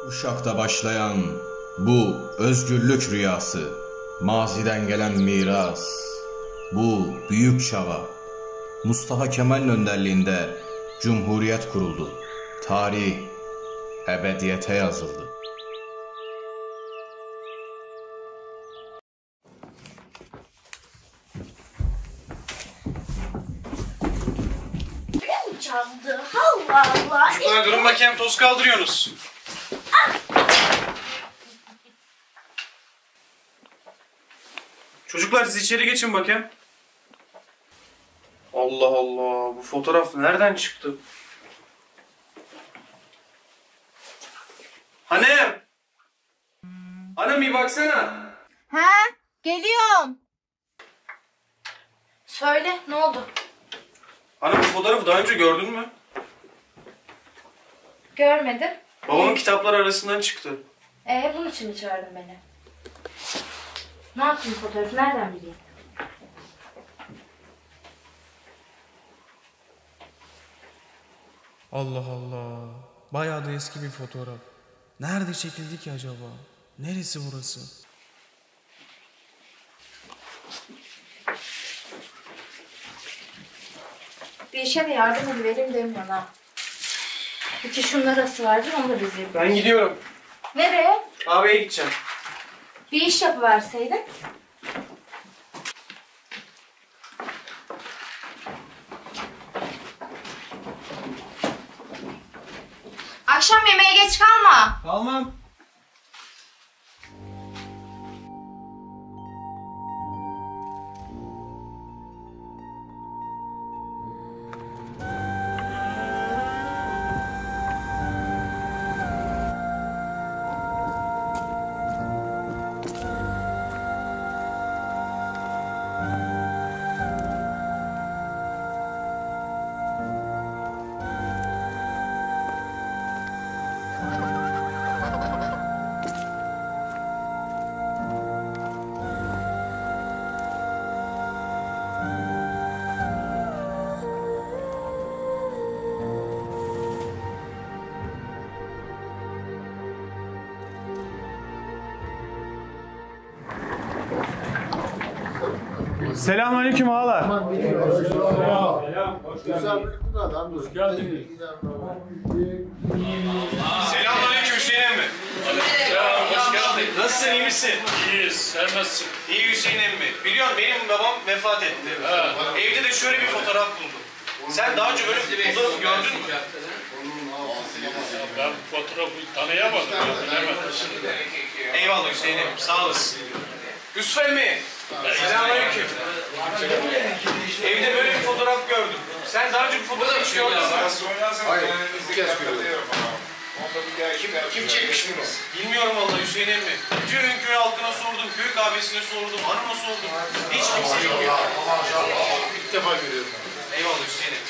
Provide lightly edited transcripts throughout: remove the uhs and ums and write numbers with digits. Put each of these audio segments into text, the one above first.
Uşak'ta başlayan bu özgürlük rüyası, maziden gelen miras, bu büyük çaba, Mustafa Kemal'in önderliğinde Cumhuriyet kuruldu. Tarih ebediyete yazıldı. Çaldı. Allah Allah. Çocuklar durun bakayım, toz kaldırıyorsunuz. Çocuklar siz içeri geçin bakayım. Allah Allah, bu fotoğraf nereden çıktı? Hanım! Hanım bir baksana. Ha? Geliyorum. Söyle, ne oldu? Hanım bu fotoğrafı daha önce gördün mü? Görmedim. Babamın kitapları arasından çıktı. Bunun için mi çağırdın beni? Ne yaptın fotoğrafı? Nereden bileyim? Allah Allah. Bayağı da eski bir fotoğraf. Nerede çekildi ki acaba? Neresi burası? Bir işe de yardım edivereyim demiyorsun ha. İki şunlar arası vardır, onu da biz yapıyoruz. Ben gidiyorum. Nereye? Kahveye gideceğim. Bir iş yapıverseydin. Akşam yemeğe geç kalma. Kalmam. Selamünaleyküm ağalar. Selamünaleyküm Hüseyin emmi. Hoş geldin. Nasılsın, iyi misin? İyiyiz, sen nasılsın? İyi Hüseyin emmi. Biliyorsun benim babam vefat etti. Evde de şöyle bir fotoğraf buldum. Sen daha önce böyle bir fotoğrafı gördün mü? Ben fotoğrafı tanıyamadım. Bilemedim. Eyvallah Hüseyin emmi, sağ olasın. Yusuf emmi. Selamünaleyküm. Evde böyle bir fotoğraf gördüm. Sen daha önce bir fotoğraf hiç gördün mü? Hayır, bir kez gördüm. Kim çekmiş bunu? Bilmiyorum vallahi Hüseyin emmi. Bütün köy halkına sordum, köy kahvesine sordum, hanıma sordum. Hiç kimse bilmiyor. Maşallah, ilk defa görüyorum. Eyvallah Hüseyin emmi.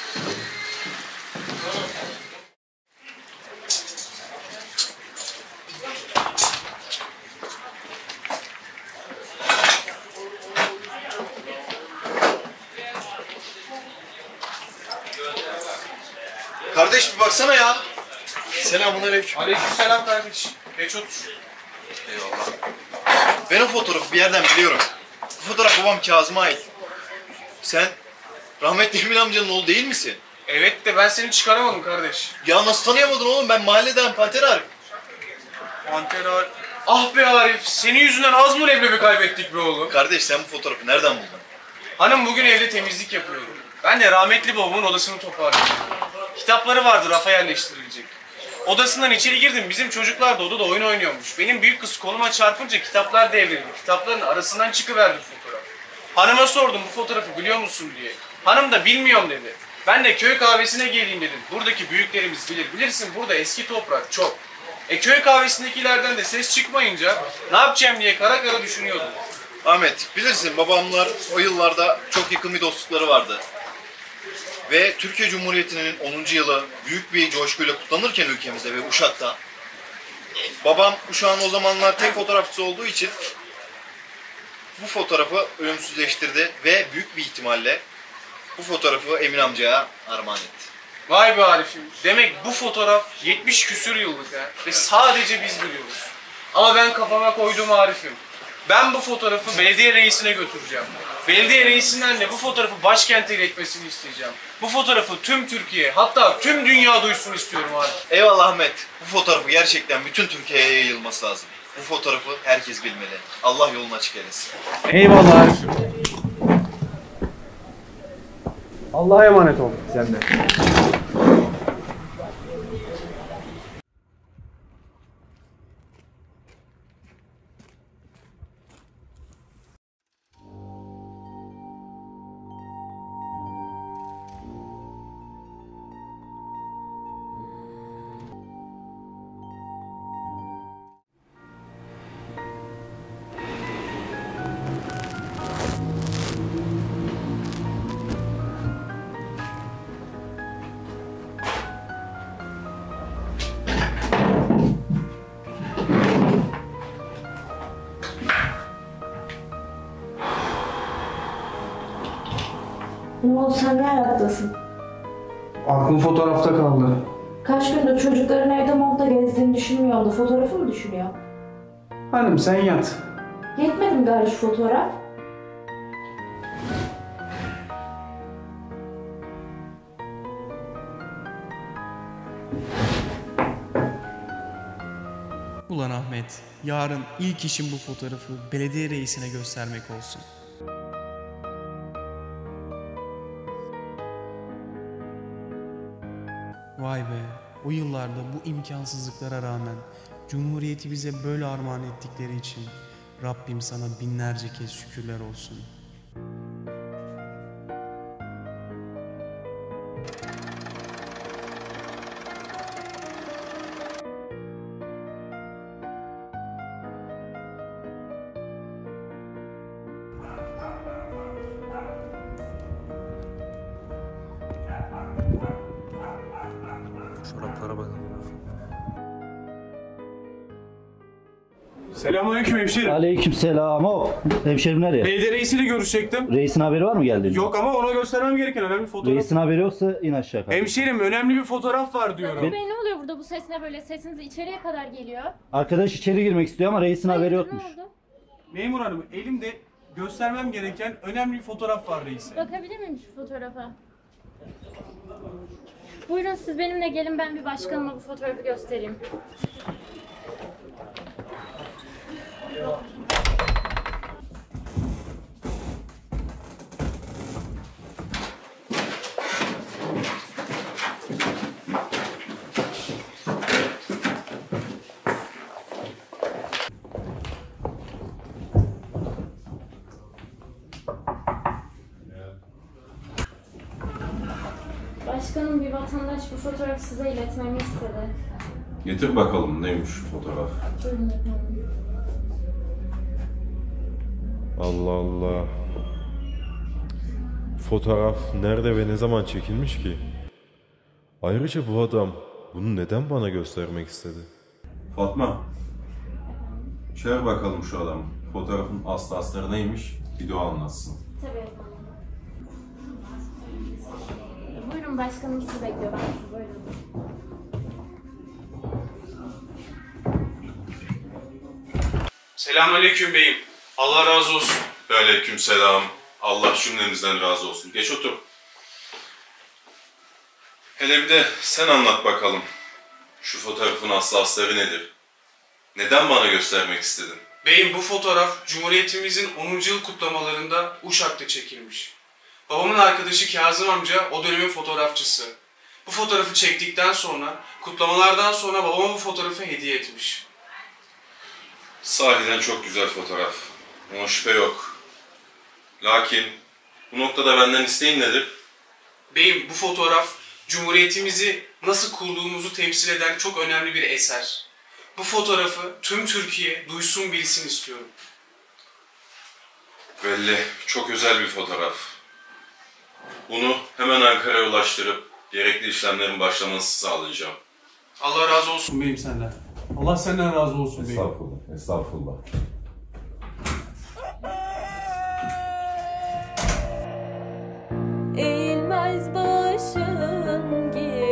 Kardeş bir baksana ya. Selamünaleyküm. Aleykümselam kardeş. Geç otur. Eyvallah. Ben o fotoğrafı bir yerden biliyorum. Bu fotoğraf babam Kazım'a ait. Sen rahmetli Emin amcanın oğlu değil misin? Evet de ben seni çıkaramadım kardeş. Ya nasıl tanıyamadın oğlum? Ben mahalleden Panter Arif. Panter Arif. Ah be Arif, senin yüzünden az mı leblebi kaybettik be oğlum? Kardeş sen bu fotoğrafı nereden buldun? Hanım bugün evde temizlik yapıyorum. Ben de rahmetli babamın odasını toparladım. Kitapları vardı rafa yerleştirilecek. Odasından içeri girdim, bizim çocuklar da odada oyun oynuyormuş. Benim büyük kız koluma çarpınca kitaplar devrildi. Kitapların arasından çıkıverdi fotoğraf. Hanıma sordum bu fotoğrafı biliyor musun diye. Hanım da bilmiyorum dedi. Ben de köy kahvesine geleyim dedim. Buradaki büyüklerimiz bilir. Bilirsin burada eski toprak çok. Köy kahvesindekilerden de ses çıkmayınca ne yapacağım diye kara kara düşünüyordum. Ahmet bilirsin babamlar o yıllarda çok yakın bir dostlukları vardı. Ve Türkiye Cumhuriyeti'nin 10. yılı büyük bir coşkuyla kutlanırken ülkemizde ve Uşak'ta babam Uşak'ın o zamanlar tek fotoğrafçısı olduğu için bu fotoğrafı ölümsüzleştirdi ve büyük bir ihtimalle bu fotoğrafı Emin amcaya armağan etti. Vay be Arif'im. Demek bu fotoğraf 70 küsür yıllık ha. Ve sadece biz biliyoruz. Ama ben kafama koydum Arif'im. Ben bu fotoğrafı belediye reisine götüreceğim. Belediye reisinden de bu fotoğrafı başkente iletmesini isteyeceğim. Bu fotoğrafı tüm Türkiye, hatta tüm dünya duysun istiyorum Arif. Eyvallah Ahmet. Bu fotoğrafı gerçekten bütün Türkiye'ye yayılması lazım. Bu fotoğrafı herkes bilmeli. Allah yolunu açık eylesin. Eyvallah Arif'im. Allah'a emanet ol sen de. Ne oldu, sen ne hayattasın? Aklım fotoğrafta kaldı. Kaç gündür çocukların evde montla gezdiğini düşünmüyorum da fotoğrafı mı düşünüyor? Hanım sen yat. Yetmedi mi gari şu fotoğraf? Ulan Ahmet, yarın ilk işim bu fotoğrafı belediye reisine göstermek olsun. Vay be, o yıllarda bu imkansızlıklara rağmen Cumhuriyeti bize böyle armağan ettikleri için Rabbim sana binlerce kez şükürler olsun. Çoraplara bakın. Selamünaleyküm hemşerim. Aleykümselam. Hop. Hemşerim nereye? Belediye reisiyle görüşecektim. Reisin haberi var mı geldiğinde? Yok ama ona göstermem gereken önemli bir fotoğraf. Reisin haberi yoksa in aşağı kardeşim. Hemşerim önemli bir fotoğraf var diyorum. Bey ne oluyor burada, bu ses ne böyle? Sesiniz içeriye kadar geliyor. Arkadaş içeri girmek istiyor ama reisin haberi Hayırdır, yokmuş. ne oldu? Memur hanım elimde göstermem gereken önemli bir fotoğraf var reise. Bakabilir miyim şu fotoğrafa? Buyurun siz benimle gelin, ben bir başkanıma bu fotoğrafı göstereyim. Başkanım, bir vatandaş bu fotoğrafı size iletmemi istedi. Getir bakalım neymiş şu fotoğraf. Buyurun efendim. Allah Allah. Fotoğraf nerede ve ne zaman çekilmiş ki? Ayrıca bu adam bunu neden bana göstermek istedi? Fatma. Çağır bakalım şu adamı. Fotoğrafın aslı astarı neymiş? Bir de o anlatsın. Tabii efendim. Buyurun başkanım, sizi bekliyor. Ben sizi buyurun. Selamünaleyküm beyim. Allah razı olsun. Aleykümselam. Allah cümlemizden razı olsun. Geç otur. Hele bir de sen anlat bakalım. Şu fotoğrafın aslı astarı nedir? Neden bana göstermek istedin? Beyim bu fotoğraf Cumhuriyetimizin 10. yıl kutlamalarında Uşak'ta çekilmiş. Babamın arkadaşı Kazım amca o dönemin fotoğrafçısı. Bu fotoğrafı çektikten sonra, kutlamalardan sonra babama bu fotoğrafı hediye etmiş. Sahiden çok güzel fotoğraf. Ona şüphe yok. Lakin bu noktada benden isteğin nedir? Beyim bu fotoğraf Cumhuriyetimizi nasıl kurduğumuzu temsil eden çok önemli bir eser. Bu fotoğrafı tüm Türkiye duysun bilsin istiyorum. Belli, çok özel bir fotoğraf. Bunu hemen Ankara'ya ulaştırıp gerekli işlemlerin başlaması sağlayacağım. Allah razı olsun beyim senden. Allah senden razı olsun beyim. Estağfurullah, estağfurullah. Eğilmez başın geri.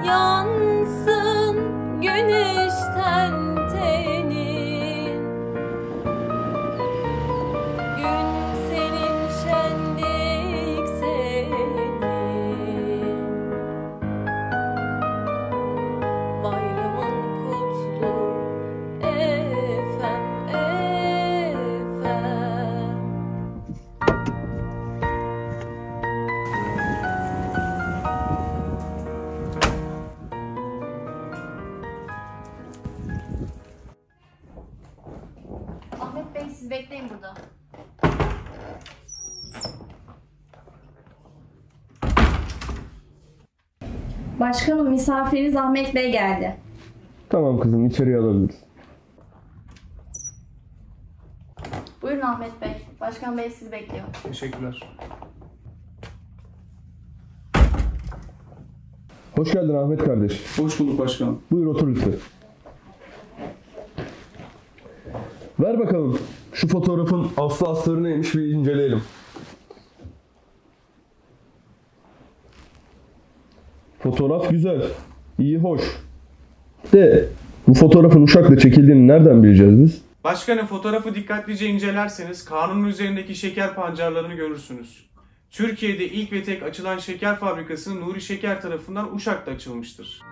yansın güneşten tenin. Gün senin şenlik senin, bayramın kutlu efem efem. Ahmet Bey siz bekleyin burada. Başkanım misafiriniz Ahmet Bey geldi. Tamam kızım, içeriye alabiliriz. Buyurun Ahmet Bey. Başkan Bey sizi bekliyor. Teşekkürler. Hoş geldin Ahmet kardeş. Hoş bulduk başkanım. Buyur otur lütfen. Ver bakalım şu fotoğrafın aslı astarı neymiş bir inceleyelim. Fotoğraf güzel, iyi, hoş. De bu fotoğrafın Uşak'ta çekildiğini nereden bileceğiz biz? Başkanım, fotoğrafı dikkatlice incelerseniz kanunun üzerindeki şeker pancarlarını görürsünüz. Türkiye'de ilk ve tek açılan şeker fabrikası Nuri Şeker tarafından Uşak'ta açılmıştır.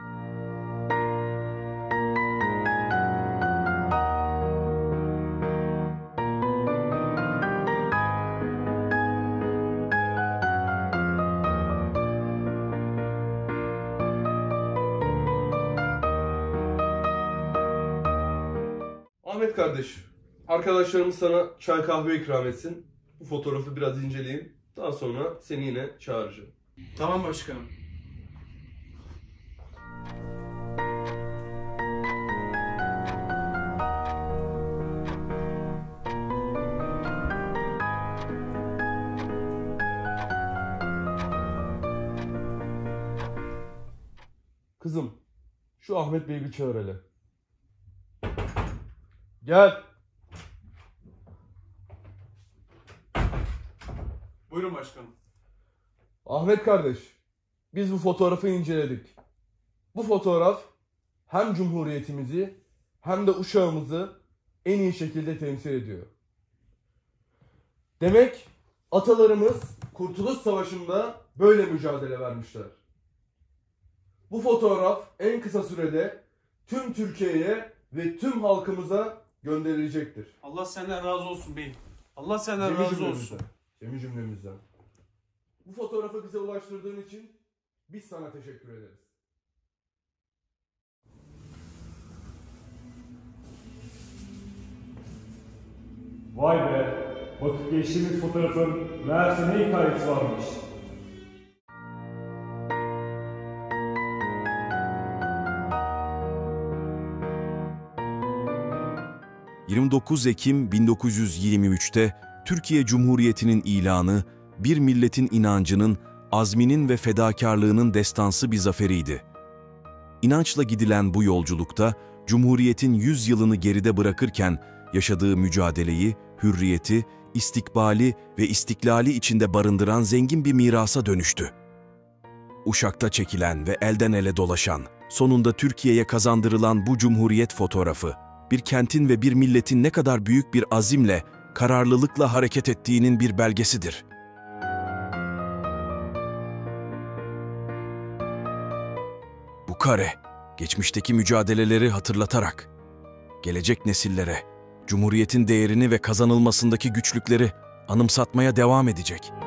Ahmet kardeş, arkadaşlarımız sana çay kahve ikram etsin. Bu fotoğrafı biraz inceleyin. Daha sonra seni yine çağıracağım. Tamam başkanım. Kızım, şu Ahmet Bey'i bir çağır hele. Gel. Buyurun başkanım. Ahmet kardeş, biz bu fotoğrafı inceledik. Bu fotoğraf hem Cumhuriyetimizi hem de Uşağımızı en iyi şekilde temsil ediyor. Demek atalarımız Kurtuluş Savaşı'nda böyle mücadele vermişler. Bu fotoğraf en kısa sürede tüm Türkiye'ye ve tüm halkımıza gönderilecektir. Allah senden razı olsun beyim. Allah senden razı olsun. Cemi cümlemizden. Bu fotoğrafı bize ulaştırdığın için biz sana teşekkür ederiz. Vay be! Bakıp geçtiğimiz fotoğrafın meğerse ne hikayesi varmış. ...29 Ekim 1923'te Türkiye Cumhuriyeti'nin ilanı, bir milletin inancının, azminin ve fedakarlığının destansı bir zaferiydi. İnançla gidilen bu yolculukta, Cumhuriyet'in 100 yılını geride bırakırken, yaşadığı mücadeleyi, hürriyeti, istikbali ve istiklali içinde barındıran zengin bir mirasa dönüştü. Uşak'ta çekilen ve elden ele dolaşan, sonunda Türkiye'ye kazandırılan bu Cumhuriyet fotoğrafı, bir kentin ve bir milletin ne kadar büyük bir azimle, kararlılıkla hareket ettiğinin bir belgesidir. Bu kare, geçmişteki mücadeleleri hatırlatarak, gelecek nesillere, Cumhuriyet'in değerini ve kazanılmasındaki güçlükleri anımsatmaya devam edecek.